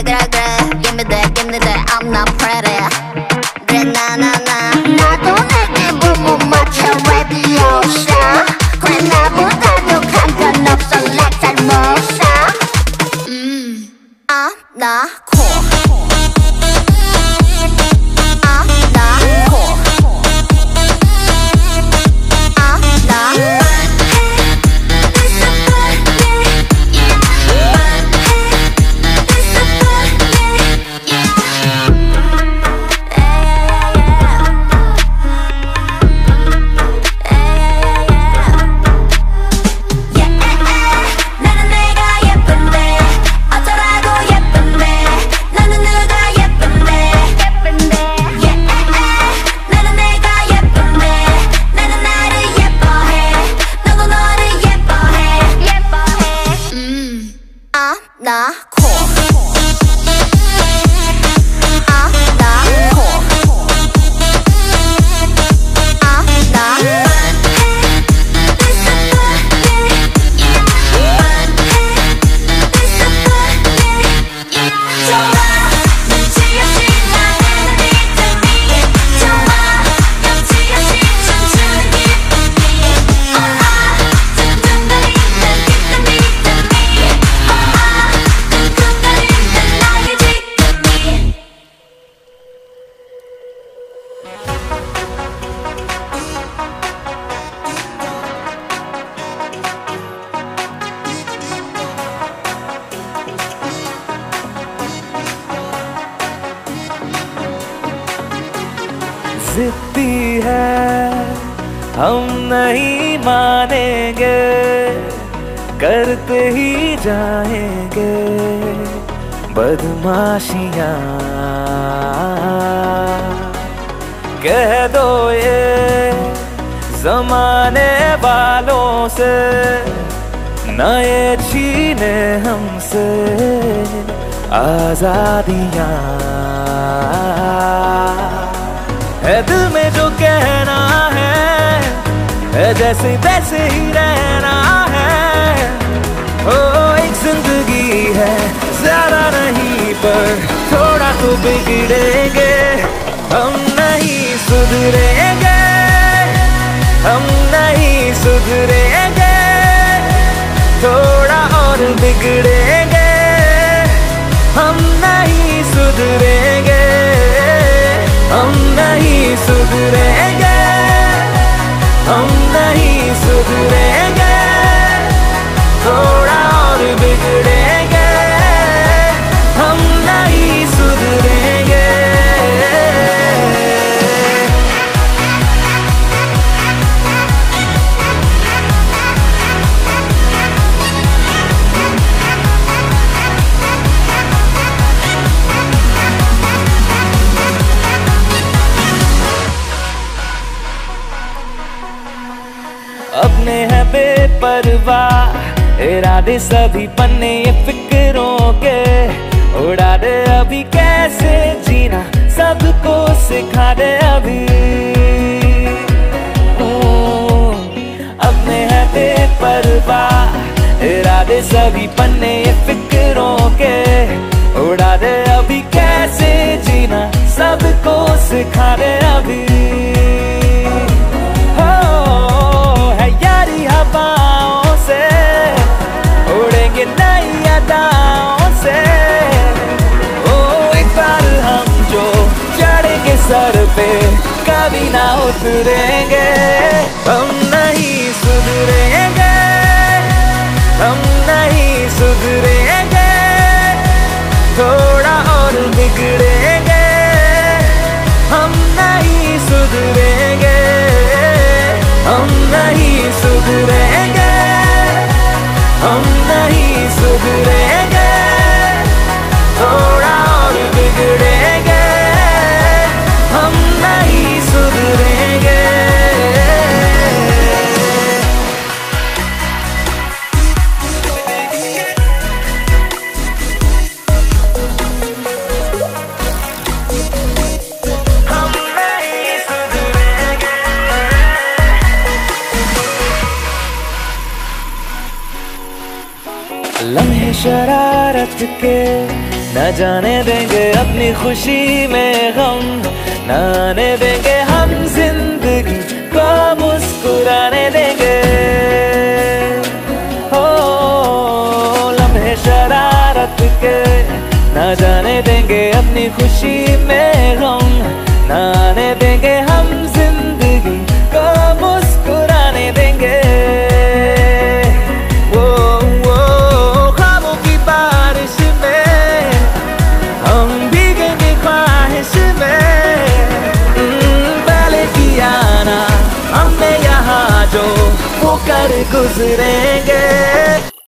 Give me that, give me that, I'm not pretty. 그래 나나나 나도 내게 못 맞춰 레디오샤. 그래 나보다도 강한 없어 like 잘 못사. I'm not cool. I'm not cool. I'm not जिद्दी है हम नहीं मानेंगे करते ही जाएंगे बदमाशियाँ कह दो ये ज़माने वालों से न ये छीने हमसे आज़ादियाँ है दिल में जो कहना है जैसे तैसे ही रहना है। ओ एक जिंदगी है ज़्यादा नहीं पर थोड़ा तो बिगड़ेंगे हम नहीं सुधरेंगे हम नहीं सुधरेंगे थोड़ा और बिगड़ेंगे हम नहीं सुधरेंगे हम नहीं सुधरेंगे हम नहीं सुधरेंगे थोड़ा और बिगड़ेंगे हम नहीं सुधरेंगे। अपने हैं बेपरवाह इरादे सभी पन्ने ये फिक्रों के उड़ा दे अभी कैसे जीना सबको सिखा दे अभी अपने हैं बेपरवाह इरादे सभी पन्ने ये फिक्रों के उड़ा दे अभी कैसे जीना सबको सिखा दे अभी यारी हवाओं से उड़ेंगे नई अदाओं से ओ एक बार हम जो चढ़ेंगे सर पे कभी ना उतरेंगे हम नहीं सुधरेंगे हम नहीं सुधरेंगे थोड़ा और बिगड़ेंगे हम नहीं सुधरेंगे हम नहीं सुधरेंगे हम नहीं सुधरेंगे थोड़ा और बिगड़ेंगे हम नहीं सुधरेंगे। लम्हे शरारत के न जाने देंगे अपनी खुशी में गम, न आने देंगे हम जिंदगी को मुस्कुराने देंगे। हो लम्हे शरारत के न जाने देंगे अपनी खुशी में गम, न आने देंगे हम जिंदगी को मुस्कुराने देंगे। वो ख्वाबों की बारिश में हम भीगेंगे ख्वाहिश में, पहले किया ना हमने यहाँ जो वो कर गुजरेंगे।